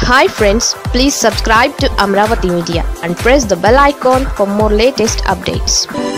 Hi friends, please subscribe to Amaravathi Media and press the bell icon for more latest updates.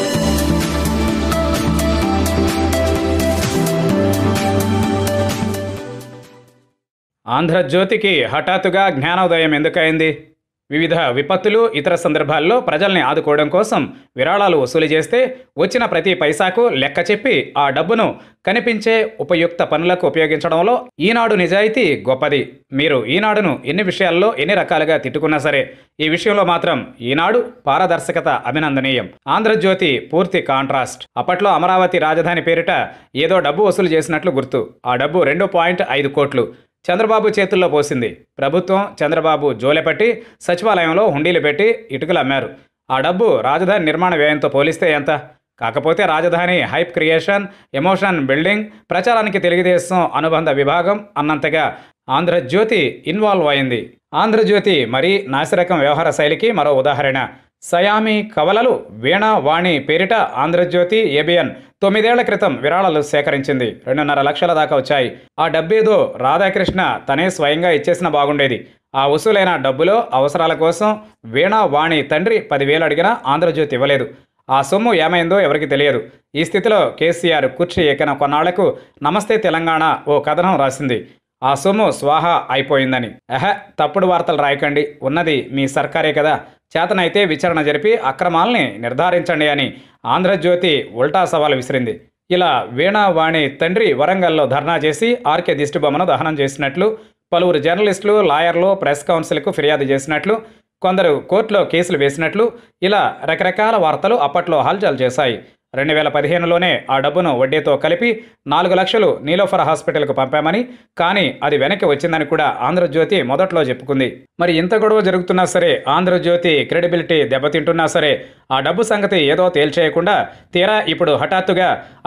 Andhra జ్యోతికి హఠాత్తుగా జ్ఞానోదయం ఎందుకైంది? వివిధ విపత్తులు, ఇతర సందర్భాల్లో ప్రజల్ని ఆదుకోవడం కోసం విరాళాలు వసూలు చేస్తే వచ్చిన ప్రతి పైసాకు లెక్క చెప్పి ఆ డబ్బును కనిపించే ఉపయుక్త పనులకు ఉపయోగించడంలో ఈనాడు నిజాయితీ గొప్పది. మీరు ఈనాడును ఎన్ని విషయాల్లో ఎన్ని రకాలుగా తిట్టుకున్నా సరే, ఈ విషయంలో మాత్రం ఈనాడు పారదర్శకత అభినందనీయం. ఆంధ్రజ్యోతి పూర్తి కాంట్రాస్ట్. అప్పట్లో అమరావతి రాజధాని పేరిట ఏదో డబ్బు వసూలు చేసినట్లు గుర్తు. ఆ డబ్బు 2.5 కోట్లు చంద్రబాబు చేతుల్లో పోసింది. ప్రభుత్వం చంద్రబాబు జోలెపట్టి సచివాలయంలో హుండీలు పెట్టి ఇటుకలు అమ్మారు. ఆ డబ్బు రాజధాని నిర్మాణ వ్యయంతో పోలిస్తే ఎంత? కాకపోతే రాజధాని హైప్ క్రియేషన్, ఎమోషన్ బిల్డింగ్, ప్రచారానికి తెలుగుదేశం అనుబంధ విభాగం అన్నంతగా ఆంధ్రజ్యోతి ఇన్వాల్వ్ అయింది. ఆంధ్రజ్యోతి మరీ నాసిరకం వ్యవహార శైలికి మరో ఉదాహరణ. సయామి కవలలు వీణా-వాణి పేరిట ఆంధ్రజ్యోతి ఏబిఎన్ 9 ఏళ్ల క్రితం విరాళాలు సేకరించింది. 2.5 లక్షల దాకా వచ్చాయి. ఆ డబ్బేదో రాధాకృష్ణ తనే స్వయంగా ఇచ్చేసిన బాగుండేది. ఆ వసూలైన డబ్బులో అవసరాల కోసం వీణా-వాణి తండ్రి 10,000 అడిగినా ఆంధ్రజ్యోతి ఇవ్వలేదు. ఆ సొమ్ము ఏమైందో ఎవరికి తెలియదు. ఈ స్థితిలో కేసీఆర్ కుర్చీ ఎక్కిన కొన్నాళ్లకు నమస్తే తెలంగాణ ఓ కథనం రాసింది. ఆ సొమ్ము స్వాహా అయిపోయిందని. తప్పుడు వార్తలు రాయకండి, ఉన్నది మీ సర్కారే కదా, చేతనైతే విచారణ జరిపి అక్రమాల్ని నిర్ధారించండి అని ఆంధ్రజ్యోతి ఉల్టా సవాల్ విసిరింది. ఇలా వీణా-వాణి తండ్రి వరంగల్లో ధర్నా చేసి ఆర్కే దిష్టిబొమ్మను దహనం చేసినట్లు, పలువురు జర్నలిస్టులు, లాయర్లు ప్రెస్ కౌన్సిల్కు ఫిర్యాదు చేసినట్లు, కొందరు కోర్టులో కేసులు వేసినట్లు, ఇలా రకరకాల వార్తలు అప్పట్లో హల్చల్ చేశాయి. 2015లోనే ఆ డబ్బును వడ్డీతో కలిపి 4 లక్షలు నీలోఫర్ హాస్పిటల్కు పంపామని, కానీ అది వెనక్కి వచ్చిందని కూడా ఆంధ్రజ్యోతి మొదట్లో చెప్పుకుంది. మరి ఇంత గొడవ జరుగుతున్నా సరే, ఆంధ్రజ్యోతి క్రెడిబిలిటీ దెబ్బతింటున్నా సరే, ఆ డబ్బు సంగతి ఏదో తేల్చేయకుండా తీరా ఇప్పుడు హఠాత్తుగా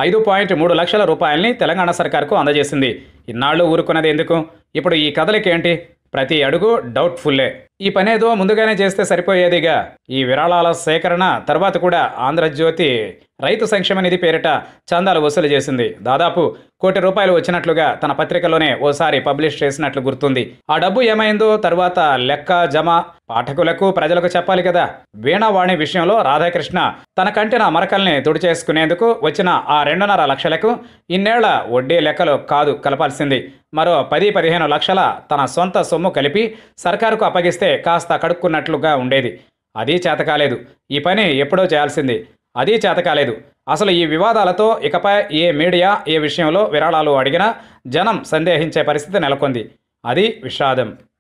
5.3 లక్షల రూపాయల్ని తెలంగాణ సర్కార్కు అందజేసింది. ఇన్నాళ్ళు ఊరుకున్నది ఎందుకు? ఇప్పుడు ఈ కథలకేంటి? ప్రతి అడుగు డౌట్ఫుల్లే. ఈ పనేదో ముందుగానే చేస్తే సరిపోయేదిగా. ఈ విరాళాల సేకరణ తర్వాత కూడా ఆంధ్రజ్యోతి రైతు సంక్షేమ నిధి పేరిట చందాలు వసూలు చేసింది. దాదాపు ₹1 కోటి వచ్చినట్లుగా తన పత్రికలోనే ఓసారి పబ్లిష్ చేసినట్లు గుర్తుంది. ఆ డబ్బు ఏమైందో తర్వాత లెక్క జమ పాఠకులకు, ప్రజలకు చెప్పాలి కదా. వీణా-వాణి విషయంలో రాధాకృష్ణ తన కంటిన మరకల్ని తుడిచేసుకునేందుకు వచ్చిన ఆ 2.5 లక్షలకు ఇన్నేళ్ల వడ్డీ లెక్కలు కాదు కలపాల్సింది. మరో 10-15 లక్షల తన సొంత సొమ్ము కలిపి సర్కారుకు అప్పగిస్తే కాస్త కడుక్కున్నట్లుగా ఉండేది. అది చేతకాలేదు. ఈ పని ఎప్పుడో చేయాల్సింది. అది చేతకాలేదు. అసలు ఈ వివాదాలతో ఇకపై ఏ మీడియా ఏ విషయంలో విరాళాలు అడిగినా జనం సందేహించే పరిస్థితి నెలకొంది. అది విషాదం.